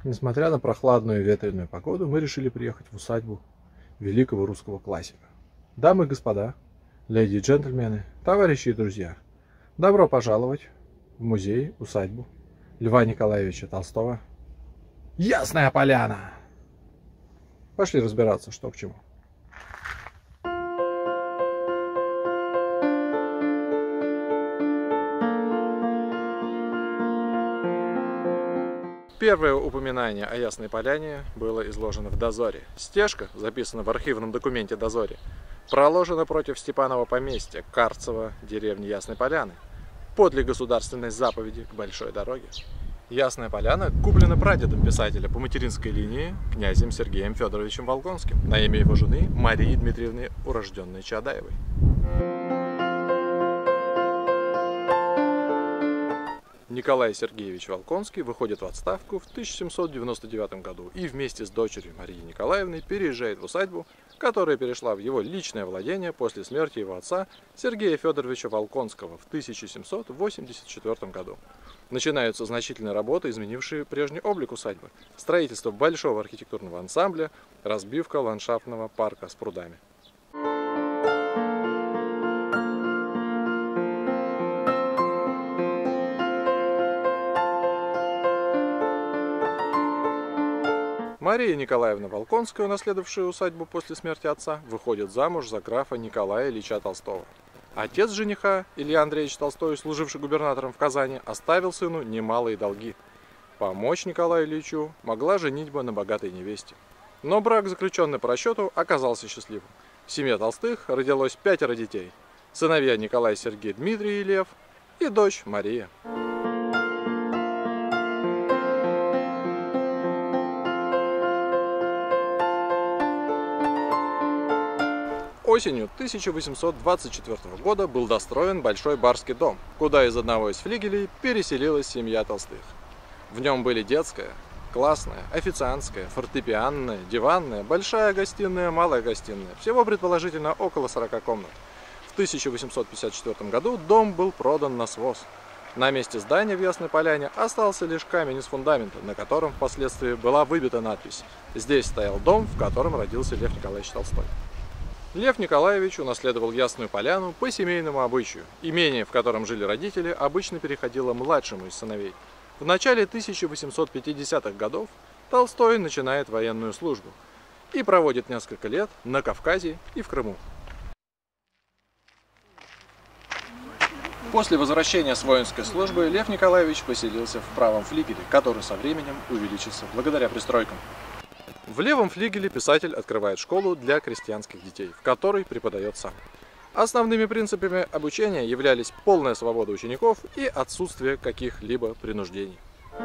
Несмотря на прохладную и ветреную погоду, мы решили приехать в усадьбу великого русского классика. Дамы и господа, леди и джентльмены, товарищи и друзья, добро пожаловать в музей-усадьбу Льва Николаевича Толстого. Ясная Поляна! Пошли разбираться, что к чему. Первое упоминание о Ясной Поляне было изложено в дозоре. Стежка, записана в архивном документе дозоре, проложена против Степанова поместья Карцево, деревни Ясной Поляны, подле государственной заповеди к большой дороге. Ясная Поляна куплена прадедом писателя по материнской линии князем Сергеем Федоровичем Волконским на имя его жены Марии Дмитриевны, урожденной Чадаевой. Николай Сергеевич Волконский выходит в отставку в 1799 году и вместе с дочерью Марией Николаевной переезжает в усадьбу, которая перешла в его личное владение после смерти его отца Сергея Федоровича Волконского в 1784 году. Начинаются значительные работы, изменившие прежний облик усадьбы: строительство большого архитектурного ансамбля, разбивка ландшафтного парка с прудами. Мария Николаевна Волконская, унаследовавшая усадьбу после смерти отца, выходит замуж за графа Николая Ильича Толстого. Отец жениха, Илья Андреевич Толстой, служивший губернатором в Казани, оставил сыну немалые долги. Помочь Николаю Ильичу могла женитьба на богатой невесте. Но брак, заключенный по расчету, оказался счастливым. В семье Толстых родилось 5 детей: сыновья Николай, Сергей, Дмитрий и Лев и дочь Мария. Осенью 1824 года был достроен Большой Барский дом, куда из одного из флигелей переселилась семья Толстых. В нем были детская, классная, официантская, фортепианная, диванная, большая гостиная, малая гостиная. Всего предположительно около 40 комнат. В 1854 году дом был продан на своз. На месте здания в Ясной Поляне остался лишь камень из фундамента, на котором впоследствии была выбита надпись: «Здесь стоял дом, в котором родился Лев Николаевич Толстой». Лев Николаевич унаследовал Ясную Поляну по семейному обычаю. Имение, в котором жили родители, обычно переходило младшему из сыновей. В начале 1850-х годов Толстой начинает военную службу и проводит несколько лет на Кавказе и в Крыму. После возвращения с воинской службы Лев Николаевич поселился в правом флигеле, который со временем увеличился благодаря пристройкам. В левом флигеле писатель открывает школу для крестьянских детей, в которой преподает сам. Основными принципами обучения являлись полная свобода учеников и отсутствие каких-либо принуждений.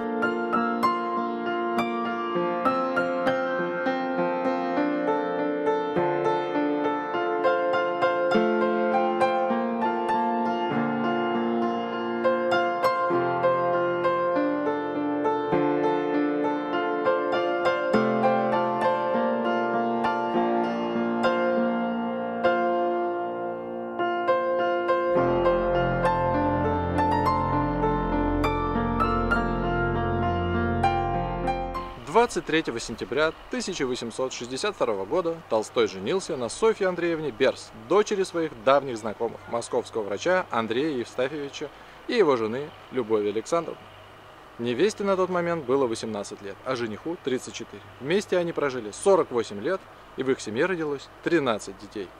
Двадцать 23 сентября 1862 года Толстой женился на Софье Андреевне Берс, дочери своих давних знакомых, московского врача Андрея Евстафьевича и его жены Любови Александровны. Невесте на тот момент было 18 лет, а жениху 34. Вместе они прожили 48 лет, и в их семье родилось 13 детей.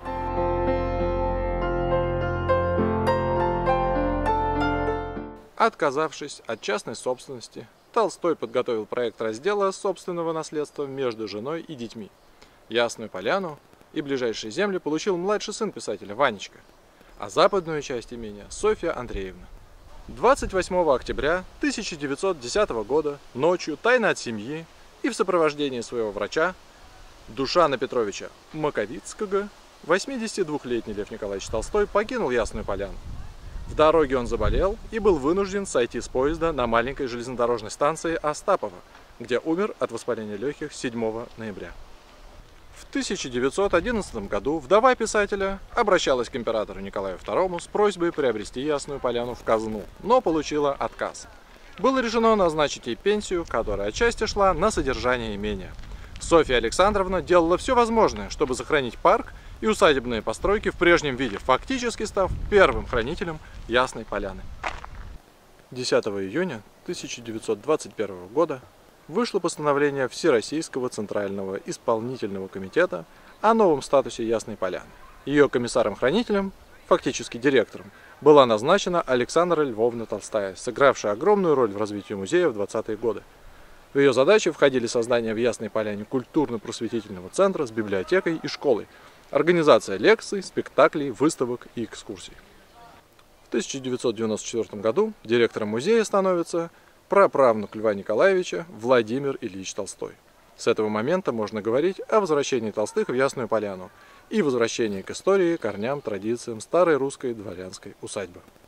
Отказавшись от частной собственности, Толстой подготовил проект раздела собственного наследства между женой и детьми. Ясную Поляну и ближайшие земли получил младший сын писателя Ванечка, а западную часть имения Софья Андреевна. 28 октября 1910 года ночью тайно от семьи и в сопровождении своего врача Душана Петровича Маковицкого 82-летний Лев Николаевич Толстой покинул Ясную Поляну. В дороге он заболел и был вынужден сойти с поезда на маленькой железнодорожной станции Остапово, где умер от воспаления легких 7 ноября. В 1911 году вдова писателя обращалась к императору Николаю II с просьбой приобрести Ясную Поляну в казну, но получила отказ. было решено назначить ей пенсию, которая отчасти шла на содержание имения. Софья Александровна делала все возможное, чтобы сохранить парк и усадебные постройки в прежнем виде, фактически став первым хранителем Ясной Поляны. 10 июня 1921 года вышло постановление Всероссийского Центрального Исполнительного Комитета о новом статусе Ясной Поляны. Ее комиссаром-хранителем, фактически директором, была назначена Александра Львовна Толстая, сыгравшая огромную роль в развитии музея в 20-е годы. В ее задачи входили создание в Ясной Поляне культурно-просветительного центра с библиотекой и школой, организация лекций, спектаклей, выставок и экскурсий. В 1994 году директором музея становится праправнук Льва Николаевича Владимир Ильич Толстой. С этого момента можно говорить о возвращении Толстых в Ясную Поляну и возвращении к истории, корням, традициям старой русской дворянской усадьбы.